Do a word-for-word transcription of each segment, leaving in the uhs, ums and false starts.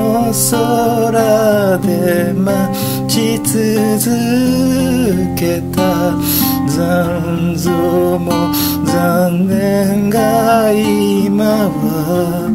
の空で待ち続けた残像も残念が今は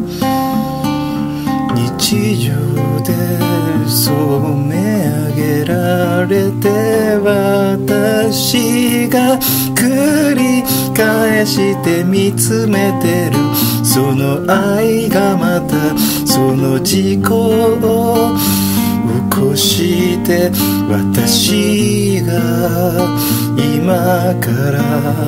日常で染め上げられて私が繰り返して見つめてるその愛がまたその事故を起こして私が今から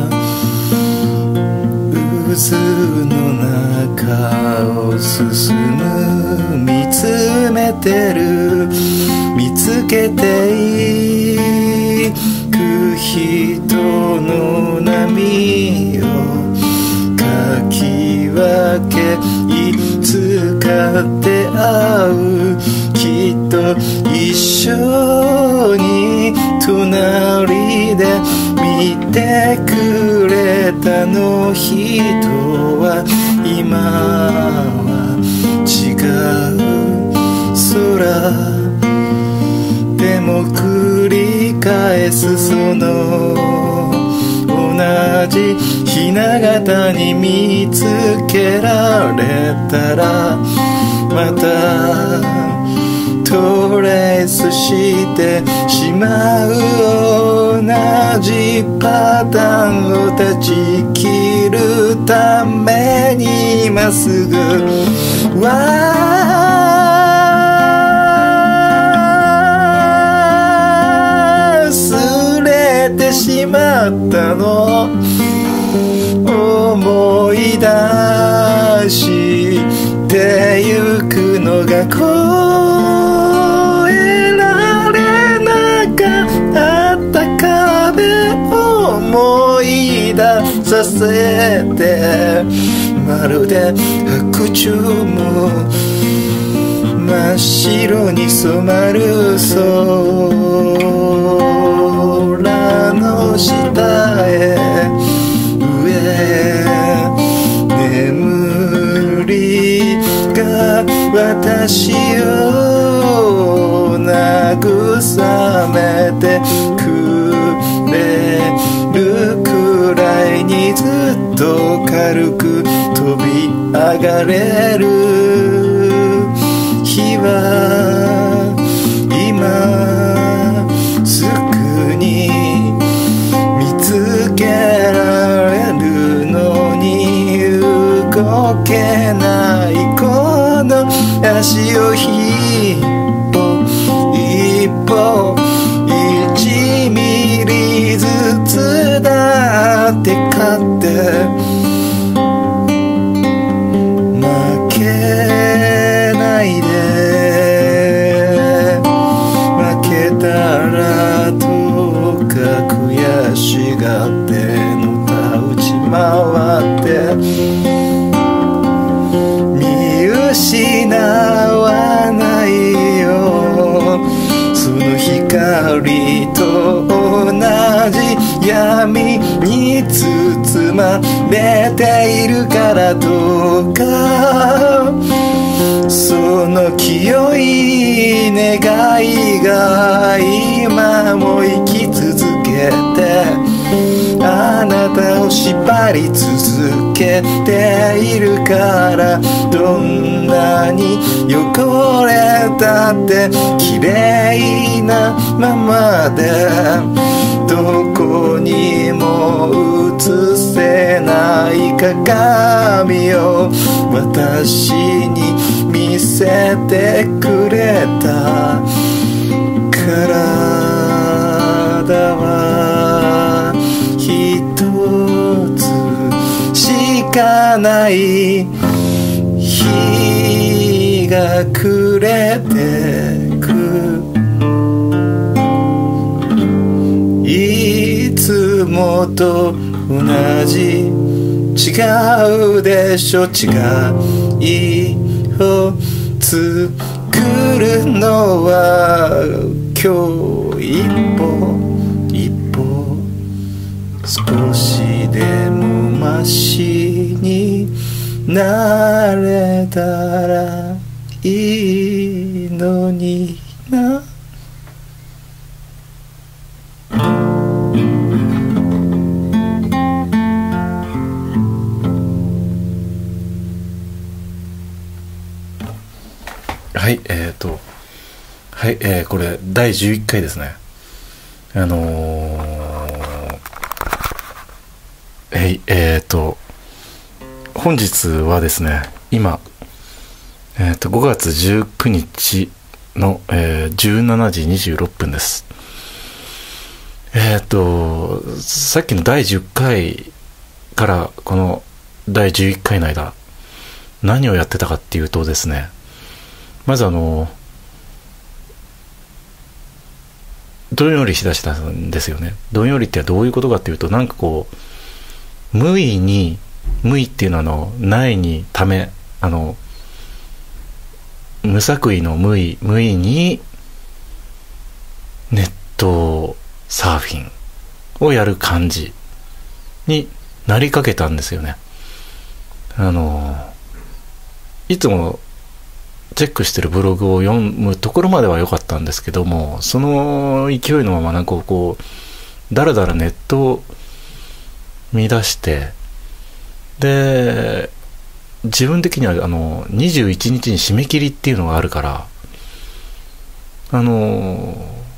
渦の中を進む見つめてる見つけていく人の波をかき分けいつか出会うきっと一緒に隣で見てくれたの人は今は違う空でも繰り返すその同じひな形に見つけられたらまたトレースしてしまう同じパターンを断ち切るためにまっすぐ忘れてしまったの思い出してゆくのが越えられなかった壁を思い出させてまるで白昼も真っ白に染まる空の下へ眠りが私を慰めてくれるくらいにずっと軽く飛び上がれる日は今すぐに見つけられるのに動けないこの足を一歩一歩一ミリずつだって勝って負けないで負けたらどうか悔しがってのたうち回って失わないよその光と同じ闇に包まれているからどうかその清い願いが今も生き続けてあなたを縛り続けているからどんなに汚れたって綺麗なままでどこにも映せない鏡を私に見せてくれた体は一つしかない日が暮れてくいつもと同じ違うでしょ違いを作るのは今日一歩一歩少しでもマシになれたらいいのにな。はい、えーとはい、えー、これだいじゅういっかいですね。あのー、えい、えーと本日はですね、今、えーとごがつじゅうくにちの、えー、じゅうしちじにじゅうろっぷんです。えーとさっきのだいじゅっかいからこのだいじゅういっかいの間、何をやってたかっていうとですね、まずあのどんよりしだしたんですよね。どんよりってどういうことかっていうと、なんかこう無意に、無意っていうのはあのないにため、あの無作為の無意、無意にネットサーフィンをやる感じになりかけたんですよね。あのいつもチェックしてるブログを読むところまでは良かったんですけども、その勢いのままなんかこうだらだらネットを見出して、で自分的にはあのにじゅういちにちに締め切りっていうのがあるから、あの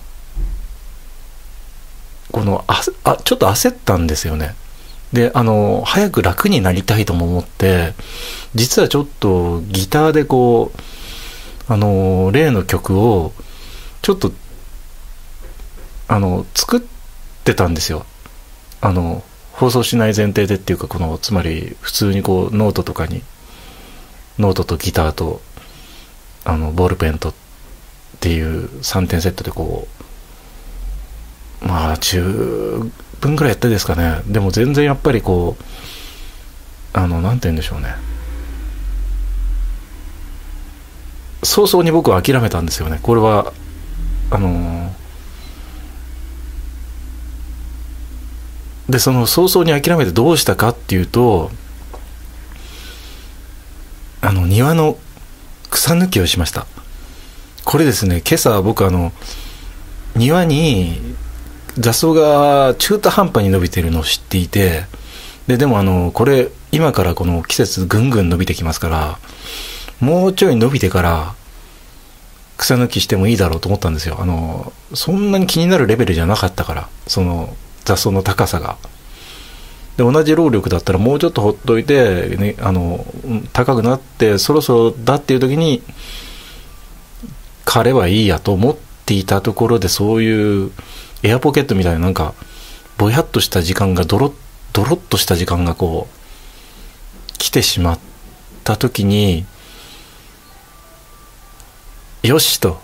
このああちょっと焦ったんですよね。であの早く楽になりたいとも思って、実はちょっとギターでこうあの例の曲をちょっとあの作ってたんですよ。あの放送しない前提でっていうか、このつまり普通にこうノートとかにノートとギターとあのボールペンとっていうさんてんセットでこう、まあじゅっぷんぐらいやったですかね。でも全然やっぱりこうあのなんて言うんでしょうね、早々に僕は諦めたんですよね。これはあのー、でその早々に諦めてどうしたかっていうと、あの庭の草抜きをしました。これですね、今朝僕あの庭に雑草が中途半端に伸びているのを知っていて、ででもあのこれ今からこの季節ぐんぐん伸びてきますから、もうちょい伸びてから草抜きしてもいいだろうと思ったんですよ。あのそんなに気になるレベルじゃなかったから、その雑草の高さが。で同じ労力だったらもうちょっとほっといて、ね、あの高くなってそろそろだっていう時に枯ればいいやと思っていたところで、そういうエアポケットみたいななんかぼやっとした時間がドロッドロッとした時間がこう来てしまった時に、よしと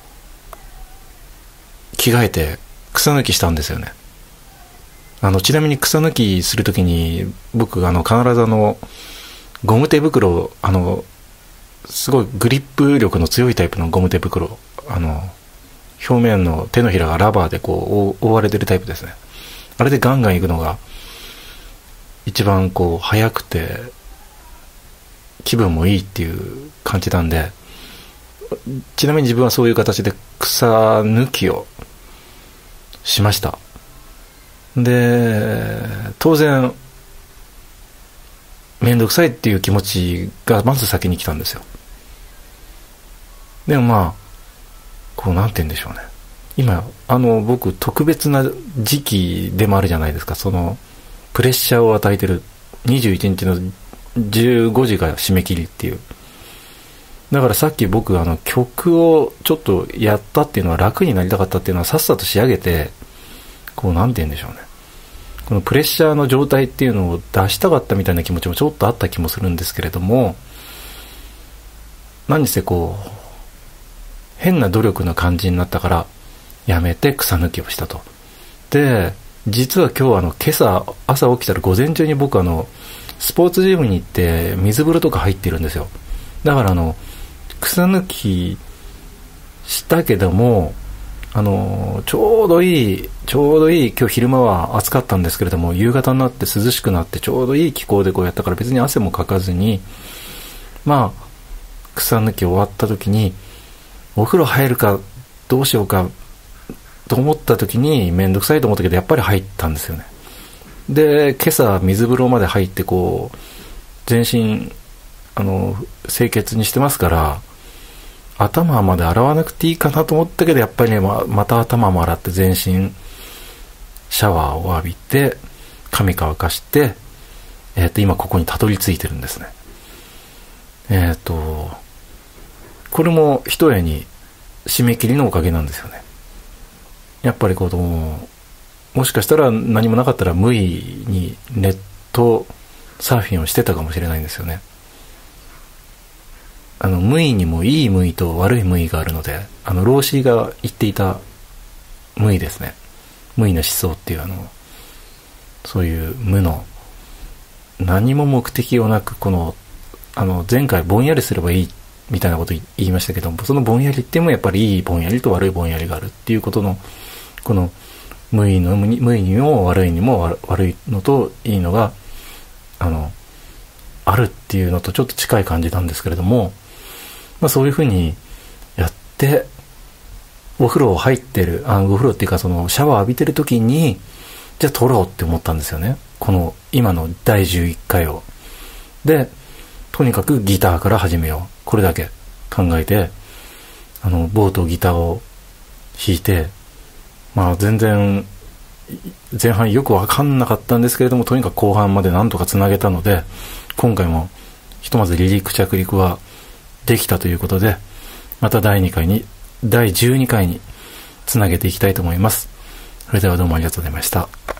着替えて草抜きしたんですよね。あのちなみに草抜きするときに僕あの必ずあのゴム手袋、あのすごいグリップ力の強いタイプのゴム手袋、あの表面の手のひらがラバーでこう覆われてるタイプですね。あれでガンガンいくのが一番こう速くて気分もいいっていう感じなんで、ちなみに自分はそういう形で草抜きをしました。で当然めんどくさいっていう気持ちがまず先に来たんですよ。でもまあこうなんて言うんでしょうね、今あの僕特別な時期でもあるじゃないですか。そのプレッシャーを与えてるにじゅういちにちのじゅうごじが締め切りっていう。だからさっき僕あの曲をちょっとやったっていうのは、楽になりたかったっていうのはさっさと仕上げて、こうなんて言うんでしょうね、このプレッシャーの状態っていうのを出したかったみたいな気持ちもちょっとあった気もするんですけれども、何せこう変な努力の感じになったからやめて草抜きをしたと。で実は今日あの今朝朝起きたら午前中に僕あのスポーツジムに行って水風呂とか入ってるんですよ。だからあの草抜きしたけども、あのちょうどいいちょうどいい今日昼間は暑かったんですけれども、夕方になって涼しくなってちょうどいい気候でこうやったから、別に汗もかかずに、まあ草抜き終わった時にお風呂入るかどうしようかと思った時にめんどくさいと思ったけどやっぱり入ったんですよね。で今朝水風呂まで入ってこう全身あの清潔にしてますから頭まで洗わなくていいかなと思ったけどやっぱりね ま, また頭も洗って全身シャワーを浴びて髪乾かして、えー、と今ここにたどり着いてるんですね。えっ、ー、とこれも一重に締め切りのおかげなんですよね。やっぱりこうもしかしたら何もなかったら無意にネットサーフィンをしてたかもしれないんですよね。あの無意にもいい無意と悪い無意があるので、あの老子が言っていた無意ですね。無意の思想っていうあのそういう無の何も目的をなくこのあの前回ぼんやりすればいいみたいなこと言いましたけども、そのぼんやりってもやっぱりいいぼんやりと悪いぼんやりがあるっていうことのこの無意の無意にも悪いにも悪いのといいのがあのあるっていうのとちょっと近い感じなんですけれども、まあ、そういうふうにやってお風呂入ってるあお風呂っていうかそのシャワー浴びてる時にじゃあ撮ろうって思ったんですよね、この今のだいじゅういっかいを。でとにかくギターから始めよう、これだけ考えてあの冒頭ギターを弾いて、まあ全然前半よく分かんなかったんですけれどもとにかく後半までなんとかつなげたので今回もひとまず離陸着陸はできたということでまただいにかいにだいじゅうにかいにつなげていきたいと思います。それではどうもありがとうございました。